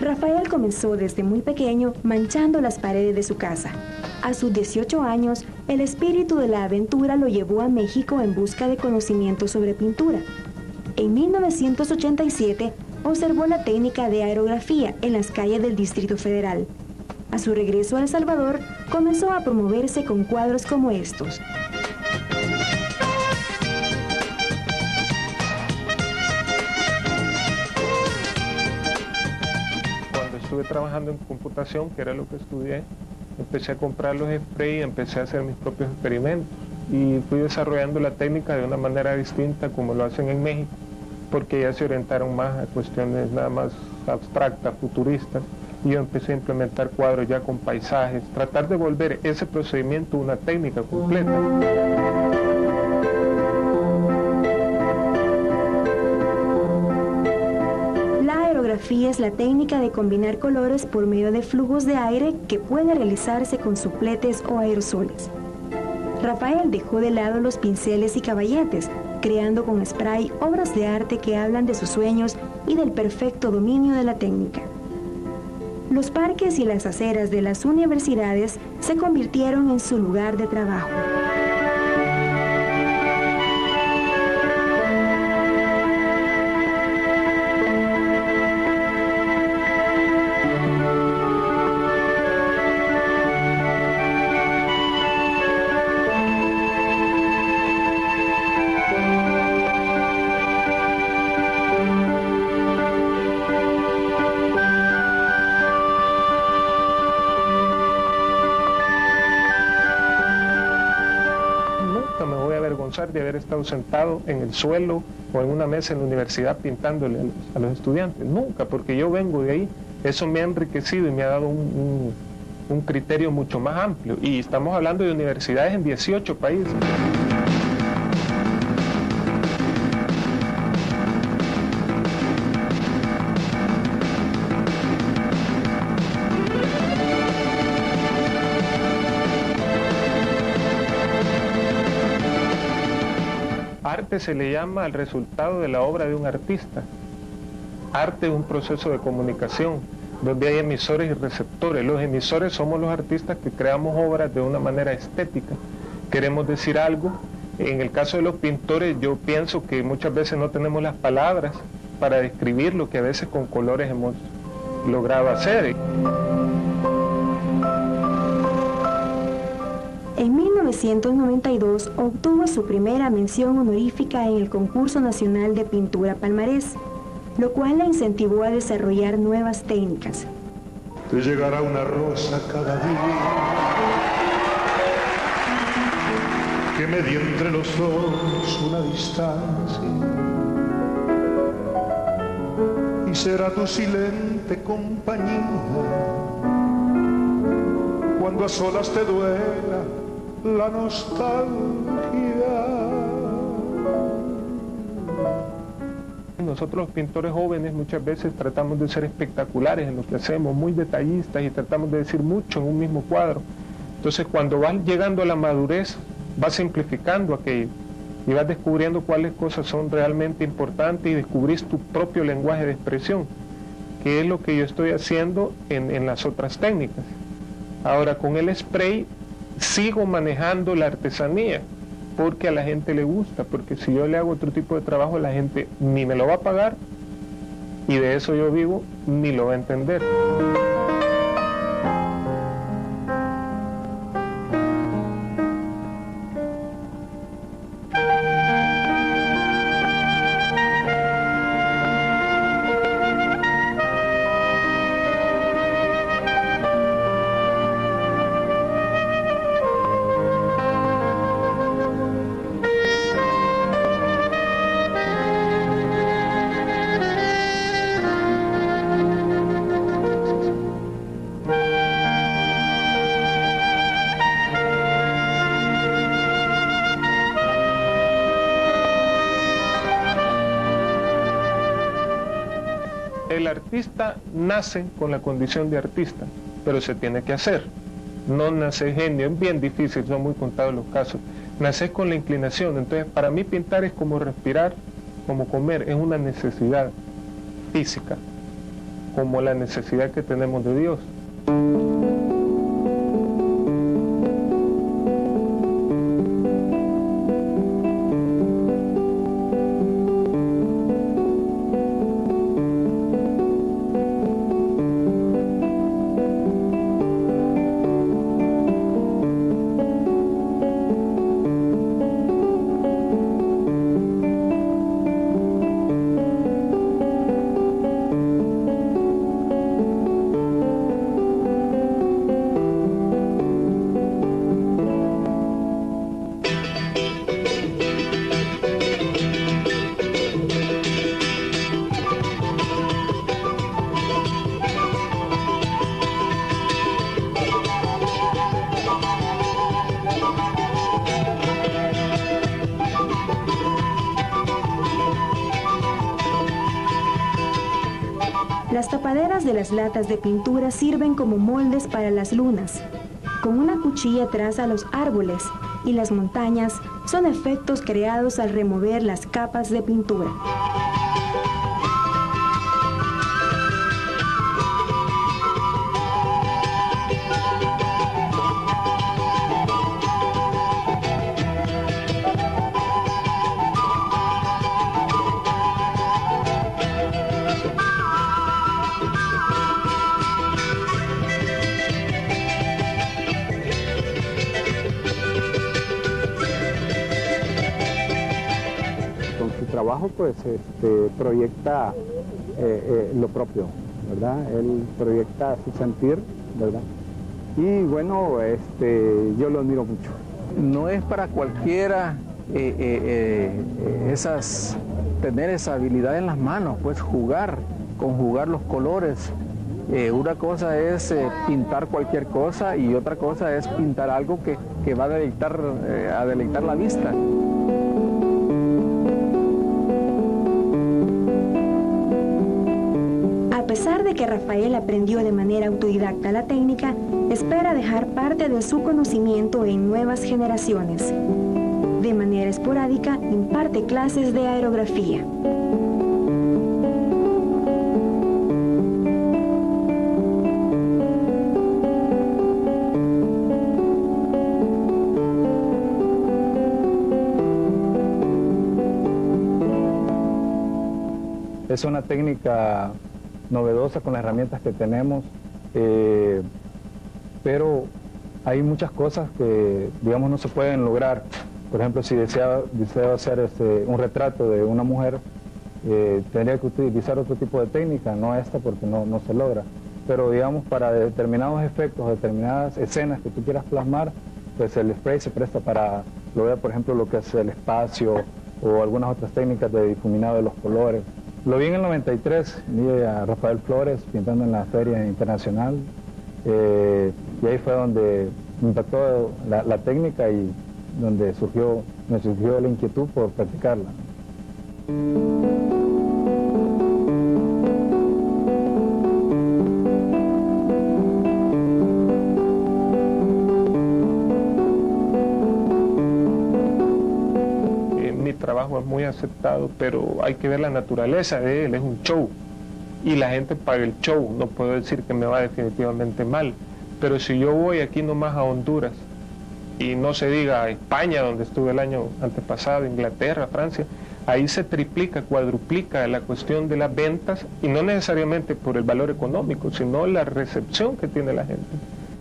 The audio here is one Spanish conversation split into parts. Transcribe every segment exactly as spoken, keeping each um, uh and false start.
Rafael comenzó desde muy pequeño manchando las paredes de su casa. A sus dieciocho años, el espíritu de la aventura lo llevó a México en busca de conocimientos sobre pintura. En mil novecientos ochenta y siete, observó la técnica de aerografía en las calles del Distrito Federal. A su regreso a El Salvador, comenzó a promoverse con cuadros como estos. Cuando estuve trabajando en computación, que era lo que estudié, empecé a comprar los sprays y empecé a hacer mis propios experimentos. Y fui desarrollando la técnica de una manera distinta como lo hacen en México, porque ya se orientaron más a cuestiones nada más abstractas, futuristas, y yo empecé a implementar cuadros ya con paisajes, tratar de volver ese procedimiento una técnica completa. La aerografía es la técnica de combinar colores por medio de flujos de aire que puede realizarse con supletes o aerosoles. Rafael dejó de lado los pinceles y caballetes, creando con spray obras de arte que hablan de sus sueños y del perfecto dominio de la técnica. Los parques y las aceras de las universidades se convirtieron en su lugar de trabajo. De haber estado sentado en el suelo o en una mesa en la universidad pintándole a los, a los estudiantes, nunca, porque yo vengo de ahí. Eso me ha enriquecido y me ha dado un, un, un criterio mucho más amplio, y estamos hablando de universidades en dieciocho países. Arte se le llama al resultado de la obra de un artista. Arte es un proceso de comunicación, donde hay emisores y receptores. Los emisores somos los artistas que creamos obras de una manera estética. Queremos decir algo. En el caso de los pintores, yo pienso que muchas veces no tenemos las palabras para describir lo que a veces con colores hemos logrado hacer. En mil novecientos noventa y dos obtuvo su primera mención honorífica en el Concurso Nacional de Pintura Palmarés, lo cual la incentivó a desarrollar nuevas técnicas. Te llegará una rosa cada día que medie entre los dos una distancia, y será tu silente compañía cuando a solas te duela la nostalgia. Nosotros los pintores jóvenes muchas veces tratamos de ser espectaculares en lo que hacemos, muy detallistas, y tratamos de decir mucho en un mismo cuadro. Entonces cuando vas llegando a la madurez, vas simplificando aquello y vas descubriendo cuáles cosas son realmente importantes y descubrís tu propio lenguaje de expresión, que es lo que yo estoy haciendo en, en las otras técnicas. Ahora con el spray sigo manejando la artesanía, porque a la gente le gusta, porque si yo le hago otro tipo de trabajo, la gente ni me lo va a pagar, y de eso yo vivo, ni lo va a entender. El artista nace con la condición de artista, pero se tiene que hacer. No nace genio, es bien difícil, son muy contados los casos. Naces con la inclinación. Entonces, para mí pintar es como respirar, como comer, es una necesidad física. como la necesidad que tenemos de Dios. Las tapaderas de las latas de pintura sirven como moldes para las lunas. Con una cuchilla traza los árboles y las montañas son efectos creados al remover las capas de pintura. Trabajo pues este, proyecta eh, eh, lo propio, ¿verdad? Él proyecta su sentir, ¿verdad? Y bueno, este, yo lo admiro mucho. No es para cualquiera eh, eh, eh, esas, tener esa habilidad en las manos, pues jugar, conjugar los colores. Eh, una cosa es eh, pintar cualquier cosa y otra cosa es pintar algo que, que va a deleitar, eh, a deleitar la vista. A pesar de que Rafael aprendió de manera autodidacta la técnica, espera dejar parte de su conocimiento en nuevas generaciones. De manera esporádica, imparte clases de aerografía. Es una técnica novedosa con las herramientas que tenemos, eh, pero hay muchas cosas que, digamos, no se pueden lograr. Por ejemplo, si deseo, deseo hacer este, un retrato de una mujer, eh, tendría que utilizar otro tipo de técnica, no esta, porque no, no se logra. Pero, digamos, para determinados efectos, determinadas escenas que tú quieras plasmar, pues el spray se presta para lograr, por ejemplo, lo que es el espacio o algunas otras técnicas de difuminado de los colores. Lo vi en el noventa y tres, vi a Rafael Flores pintando en la Feria Internacional, eh, y ahí fue donde me impactó la, la técnica y donde surgió, me surgió la inquietud por practicarla. Trabajo es muy aceptado, pero hay que ver la naturaleza de él, es un show y la gente paga el show. No puedo decir que me va definitivamente mal, pero si yo voy aquí nomás a Honduras y no se diga a España, donde estuve el año antepasado, Inglaterra, Francia, ahí se triplica, cuadruplica la cuestión de las ventas, y no necesariamente por el valor económico, sino la recepción que tiene la gente.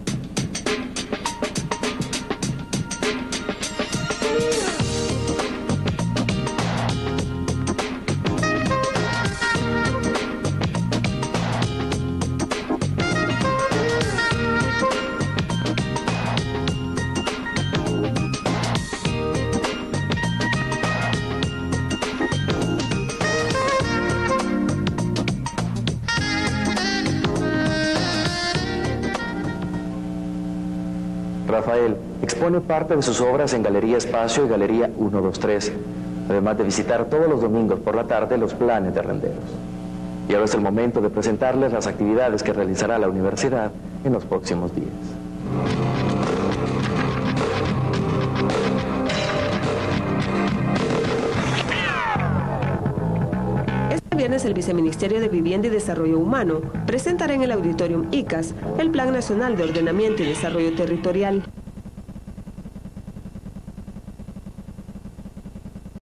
Rafael expone parte de sus obras en Galería Espacio y Galería uno dos tres, además de visitar todos los domingos por la tarde los planes de Renderos. Y ahora es el momento de presentarles las actividades que realizará la universidad en los próximos días. Este viernes el Viceministerio de Vivienda y Desarrollo Humano presentará en el Auditorium I C A S el Plan Nacional de Ordenamiento y Desarrollo Territorial.